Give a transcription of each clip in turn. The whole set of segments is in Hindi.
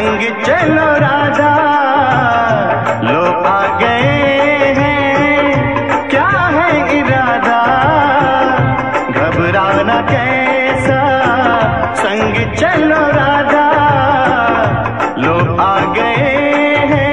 संग चलो राधा, लो आ गए हैं, क्या है इरादा, घबराना कैसा, संग चलो राधा, लो आ गए हैं।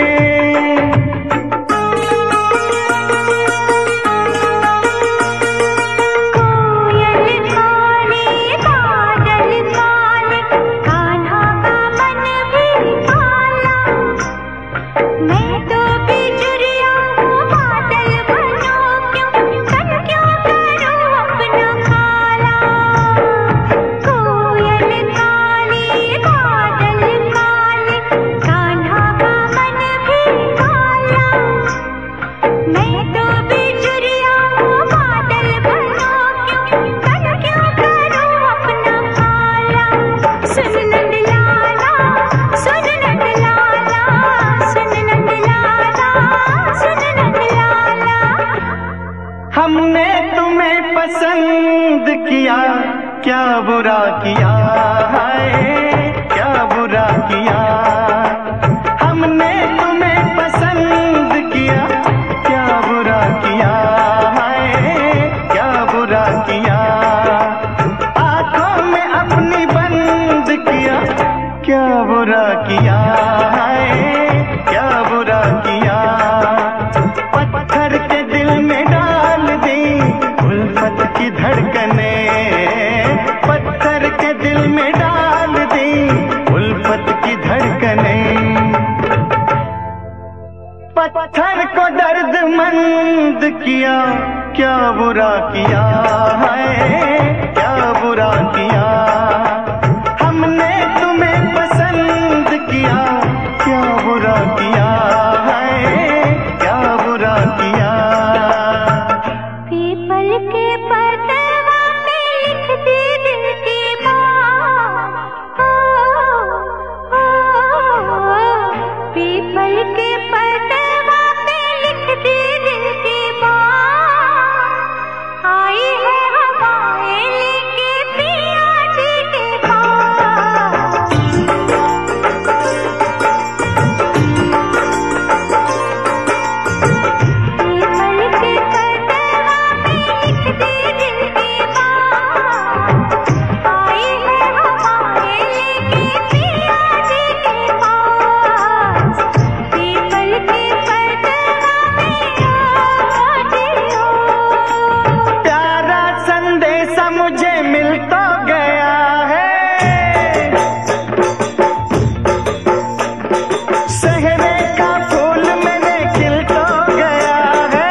हमने तुम्हें पसंद किया, क्या बुरा किया है, क्या बुरा किया, हमने तुम्हें पसंद किया, क्या बुरा किया है, क्या बुरा किया, आंखों में अपनी बंद किया, क्या बुरा किया है, क्या बुरा किया, पत्थर के दिल में डाल दी उल्फत की धड़कने, पत्थर के दिल में डाल दी उल्फत की धड़कने, पत्थर को दर्दमंद किया, क्या बुरा किया है, क्या बुरा किया, हमने तुम्हें पसंद किया, क्या बुरा किया है, क्या बुरा किया। पीपल के पतवा पे लिख दी दिल की बात, पीपल के पतवा पे लिख दी दिल की बात, आई है हवाएं लेके पिया जी के पास। पीपल के पतवा पे लिख दी दिल की बात, आई है हवाएं लेके पिया जी के पास। पीपल के पतवा में आज हो, प्यारा संदेशा मुझे मिल तो गया है, सहरे का फूल मेरे खिल तो गया है,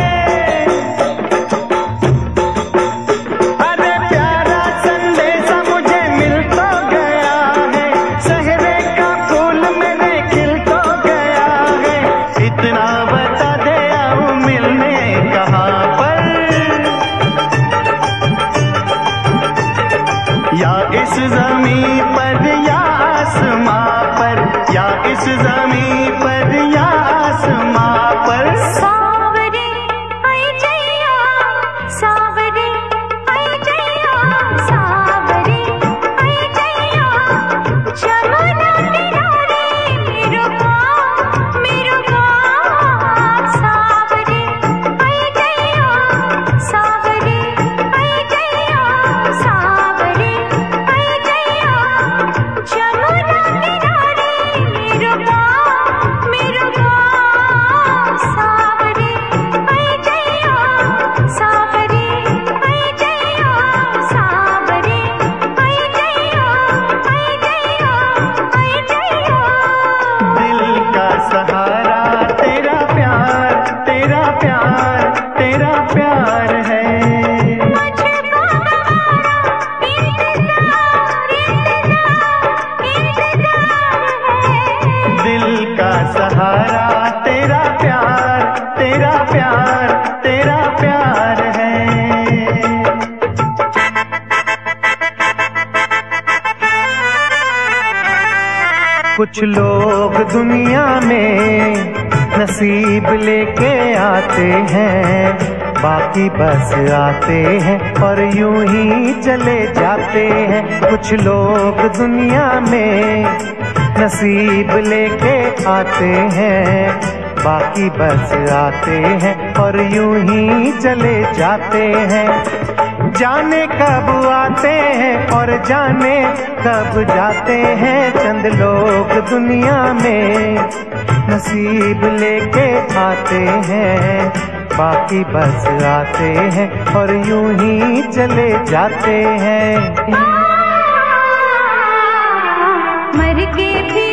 अरे प्यारा संदेशा मुझे मिल तो गया है, सहरे का फूल मेरे खिल तो गया है, इतना बता दे आओ मिलने कहाँ पर, या इस ज़मीं पर या आसमां पर, या इस ज़मीं पर या आसमां पर। सावरे आई जैया, सावरे आई जैया, सावरे आई जैया, जमुना किनारे मेरो गाँव, सावरे आई जैया, सावरे आई जैया, सावरे आई जैया, जमुना किनारे मेरो गाँव, सावरे आई जैया, सावरे आई जैया, सावरे आई जैया, आई जैया, आई जैया। दिल का सहारा तेरा प्यार, तेरा प्यार, तेरा प्यार है, मुझको तुम्हारा इंतजार, इंतजार है। दिल का सहारा तेरा प्यार, तेरा प्यार, तेरा प्यार है। कुछ लोग दुनिया में नसीब लेके आते हैं, बाकी बस आते हैं और यूं ही चले जाते हैं। कुछ लोग दुनिया में नसीब लेके आते हैं, बाकी बस आते हैं और यूं ही चले जाते हैं। जाने कब आते हैं और जाने कब जाते हैं, चंद लोग दुनिया में नसीब लेके आते हैं, बाकी बस आते हैं और यूं ही चले जाते हैं। मर के भी